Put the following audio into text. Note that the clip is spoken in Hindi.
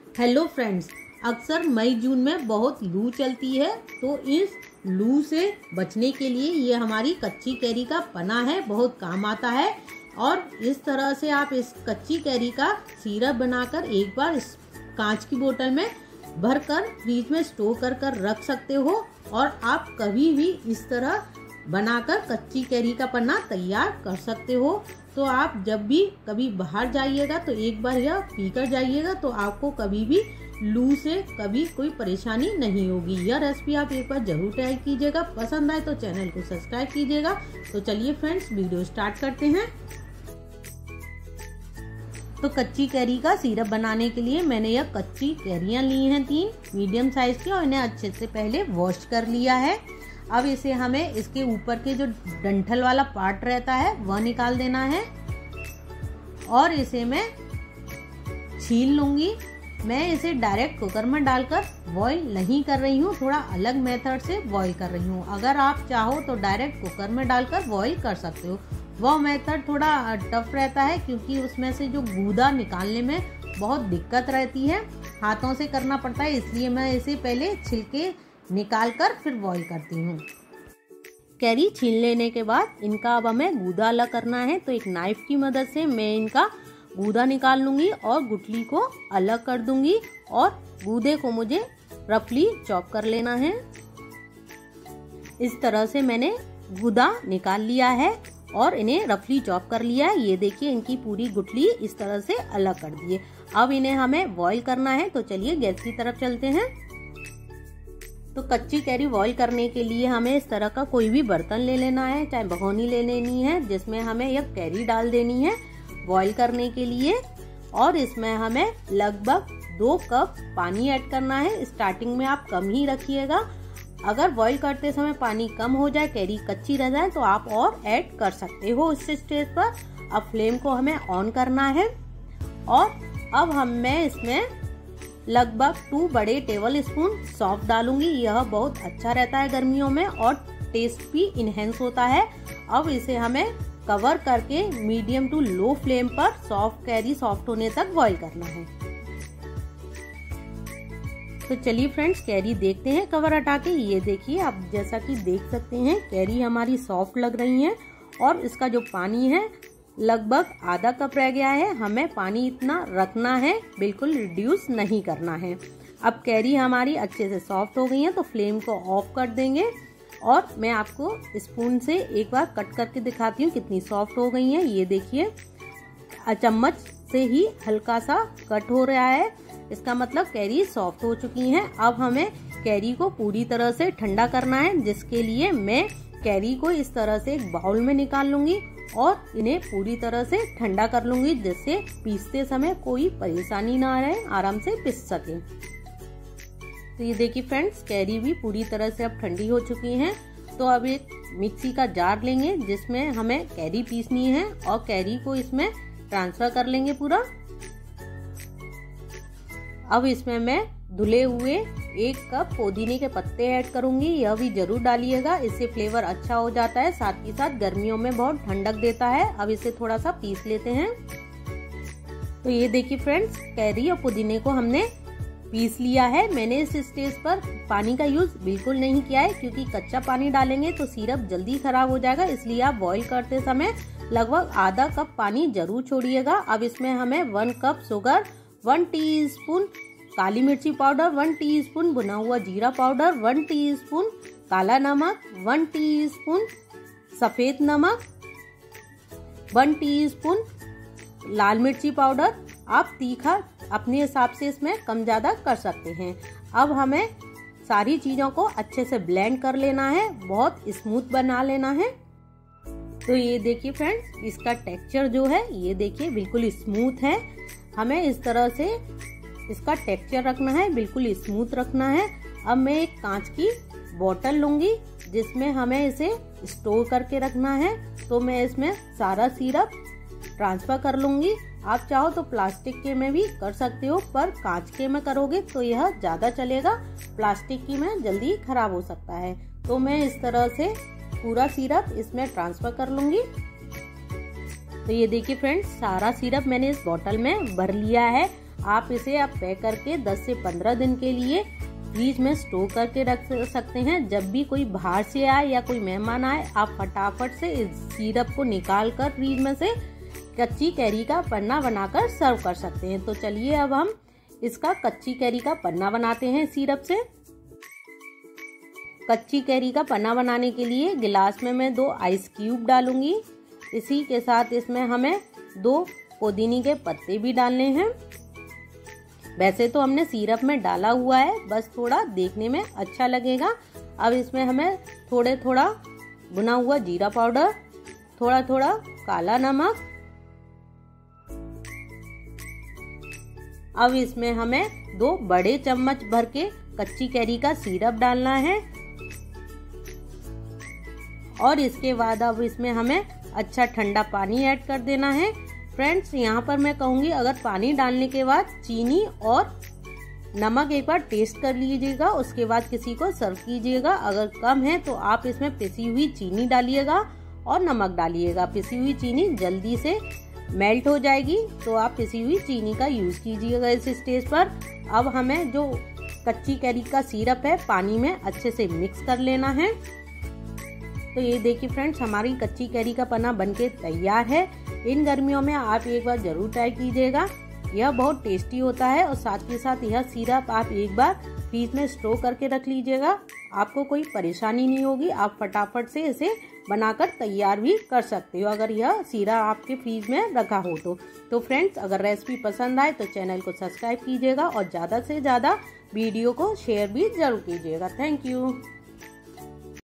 हेलो फ्रेंड्स, अक्सर मई जून में बहुत लू चलती है, तो इस लू से बचने के लिए ये हमारी कच्ची कैरी का पना है, बहुत काम आता है। और इस तरह से आप इस कच्ची कैरी का सिरप बनाकर एक बार इस कांच की बोतल में भरकर फ्रिज में स्टोर कर रख सकते हो और आप कभी भी इस तरह बनाकर कच्ची कैरी का पन्ना तैयार कर सकते हो। तो आप जब भी कभी बाहर जाइएगा तो एक बार यह पीकर जाइएगा, तो आपको कभी भी लू से कभी कोई परेशानी नहीं होगी। यह रेसिपी आप एक बार जरूर ट्राई कीजिएगा। पसंद आए तो चैनल को सब्सक्राइब कीजिएगा। तो चलिए फ्रेंड्स, वीडियो स्टार्ट करते हैं। तो कच्ची कैरी का सिरप बनाने के लिए मैंने यह कच्ची कैरियां ली हैं 3 मीडियम साइज की, और इन्हें अच्छे से पहले वॉश कर लिया है। अब इसे हमें इसके ऊपर के जो डंठल वाला पार्ट रहता है वह निकाल देना है और इसे मैं छील लूंगी। मैं इसे डायरेक्ट कुकर में डालकर बॉईल नहीं कर रही हूँ, थोड़ा अलग मेथड से बॉईल कर रही हूँ। अगर आप चाहो तो डायरेक्ट कुकर में डालकर बॉईल कर सकते हो। वह मेथड थोड़ा टफ रहता है क्योंकि उसमें से जो गूदा निकालने में बहुत दिक्कत रहती है, हाथों से करना पड़ता है, इसलिए मैं इसे पहले छिलके निकाल कर फिर बॉईल करती हूँ। कैरी छील लेने के बाद इनका अब हमें गूदा अलग करना है, तो एक नाइफ की मदद से मैं इनका गूदा निकाल लूंगी और गुठली को अलग कर दूंगी। और गूदे को मुझे रफली चॉप कर लेना है। इस तरह से मैंने गूदा निकाल लिया है और इन्हें रफली चॉप कर लिया है। ये देखिए, इनकी पूरी गुठली इस तरह से अलग कर दी है। अब इन्हें हमें बॉईल करना है, तो चलिए गैस की तरफ चलते हैं। तो कच्ची कैरी बॉईल करने के लिए हमें इस तरह का कोई भी बर्तन ले लेना है, चाहे भगोनी ले लेनी है, जिसमें हमें यह कैरी डाल देनी है बॉईल करने के लिए। और इसमें हमें लगभग 2 कप पानी ऐड करना है। स्टार्टिंग में आप कम ही रखिएगा। अगर बॉईल करते समय पानी कम हो जाए, कैरी कच्ची रह जाए, तो आप और ऐड कर सकते हो इस स्टेज पर। अब फ्लेम को हमें ऑन करना है और अब मैं इसमें लगभग 2 बड़े टेबल स्पून सौंफ डालूंगी। यह बहुत अच्छा रहता है गर्मियों में और टेस्ट भी इनहेंस होता है। अब इसे हमें कवर करके मीडियम टू लो फ्लेम पर कैरी सॉफ्ट होने तक बॉईल करना है। तो चलिए फ्रेंड्स, कैरी देखते हैं कवर हटा के। ये देखिए, आप जैसा कि देख सकते हैं कैरी हमारी सॉफ्ट लग रही है और इसका जो पानी है लगभग आधा कप रह गया है। हमें पानी इतना रखना है, बिल्कुल रिड्यूस नहीं करना है। अब कैरी हमारी अच्छे से सॉफ्ट हो गई है, तो फ्लेम को ऑफ कर देंगे और मैं आपको स्पून से एक बार कट करके दिखाती हूँ कितनी सॉफ्ट हो गई है। ये देखिए, चम्मच से ही हल्का सा कट हो रहा है, इसका मतलब कैरी सॉफ्ट हो चुकी है। अब हमें कैरी को पूरी तरह से ठंडा करना है, जिसके लिए मैं कैरी को इस तरह से एक बाउल में निकाल लूंगी और इन्हें पूरी तरह से ठंडा कर लूंगी, जिससे पीसते समय कोई परेशानी ना रहे, आराम से पीस सके। तो ये देखिए फ्रेंड्स, कैरी भी पूरी तरह से अब ठंडी हो चुकी है। तो अब एक मिक्सी का जार लेंगे जिसमें हमें कैरी पीसनी है और कैरी को इसमें ट्रांसफर कर लेंगे पूरा। अब इसमें मैं धुले हुए 1 कप पुदीने के पत्ते ऐड करूंगी। यह भी जरूर डालिएगा, इससे फ्लेवर अच्छा हो जाता है, साथ ही साथ गर्मियों में बहुत ठंडक देता है। अब इसे थोड़ा सा पीस लेते हैं। तो ये देखिए फ्रेंड्स, कैरी और पुदीने को हमने पीस लिया है। मैंने इस स्टेज पर पानी का यूज बिल्कुल नहीं किया है, क्योंकि कच्चा पानी डालेंगे तो सिरप जल्दी खराब हो जाएगा, इसलिए आप बॉईल करते समय लगभग आधा कप पानी जरूर छोड़िएगा। अब इसमें हमें 1 कप शुगर, 1 टीस्पून काली मिर्ची पाउडर, 1 टीस्पून भुना हुआ जीरा पाउडर, 1 टीस्पून काला नमक, 1 टीस्पून सफेद नमक, 1 टीस्पून लाल मिर्ची पाउडर। आप तीखा अपने हिसाब से इसमें कम ज्यादा कर सकते हैं। अब हमें सारी चीजों को अच्छे से ब्लेंड कर लेना है, बहुत स्मूथ बना लेना है। तो ये देखिए फ्रेंड्स, इसका टेक्सचर जो है ये देखिए बिल्कुल स्मूथ है। हमें इस तरह से इसका टेक्सचर रखना है, बिल्कुल स्मूथ रखना है। अब मैं एक कांच की बोतल लूंगी जिसमें हमें इसे स्टोर करके रखना है। तो मैं इसमें सारा सिरप ट्रांसफर कर लूंगी। आप चाहो तो प्लास्टिक के में भी कर सकते हो, पर कांच के में करोगे तो यह ज्यादा चलेगा, प्लास्टिक की में जल्दी खराब हो सकता है। तो मैं इस तरह से पूरा सिरप इसमें ट्रांसफर कर लूंगी। तो ये देखिए फ्रेंड्स, सारा सिरप मैंने इस बोतल में भर लिया है। आप इसे पैक करके 10 से 15 दिन के लिए फ्रीज में स्टोर करके रख सकते हैं। जब भी कोई बाहर से आए या कोई मेहमान आए, आप फटाफट से इस सिरप को निकाल कर फ्रीज में से कच्ची कैरी का पन्ना बनाकर सर्व कर सकते हैं। तो चलिए अब हम इसका कच्ची कैरी का पन्ना बनाते हैं सिरप से। कच्ची कैरी का पन्ना बनाने के लिए गिलास में मैं 2 आइस क्यूब डालूंगी। इसी के साथ इसमें हमें 2 पुदीने के पत्ते भी डालने हैं। वैसे तो हमने सिरप में डाला हुआ है, बस थोड़ा देखने में अच्छा लगेगा। अब इसमें हमें थोड़ा भुना हुआ जीरा पाउडर, थोड़ा काला नमक, अब इसमें हमें 2 बड़े चम्मच भर के कच्ची कैरी का सिरप डालना है। और इसके बाद अब इसमें हमें अच्छा ठंडा पानी ऐड कर देना है। फ्रेंड्स, यहाँ पर मैं कहूँगी अगर पानी डालने के बाद चीनी और नमक एक बार टेस्ट कर लीजिएगा, उसके बाद किसी को सर्व कीजिएगा। अगर कम है तो आप इसमें पिसी हुई चीनी डालिएगा और नमक डालिएगा। पिसी हुई चीनी जल्दी से मेल्ट हो जाएगी, तो आप पिसी हुई चीनी का यूज कीजिएगा इस स्टेज पर। अब हमें जो कच्ची कैरी का सिरप है पानी में अच्छे से मिक्स कर लेना है। तो ये देखिए फ्रेंड्स, हमारी कच्ची कैरी का पन्ना बनके तैयार है। इन गर्मियों में आप एक बार जरूर ट्राई कीजिएगा, यह बहुत टेस्टी होता है। और साथ के साथ यह सिरप आप एक बार फ्रीज में स्टोर करके रख लीजिएगा, आपको कोई परेशानी नहीं होगी। आप फटाफट से इसे बनाकर तैयार भी कर सकते हो अगर यह सिरप आपके फ्रीज में रखा हो तो फ्रेंड्स, अगर रेसिपी पसंद आए तो चैनल को सब्सक्राइब कीजिएगा और ज़्यादा से ज़्यादा वीडियो को शेयर भी जरूर कीजिएगा। Thank you.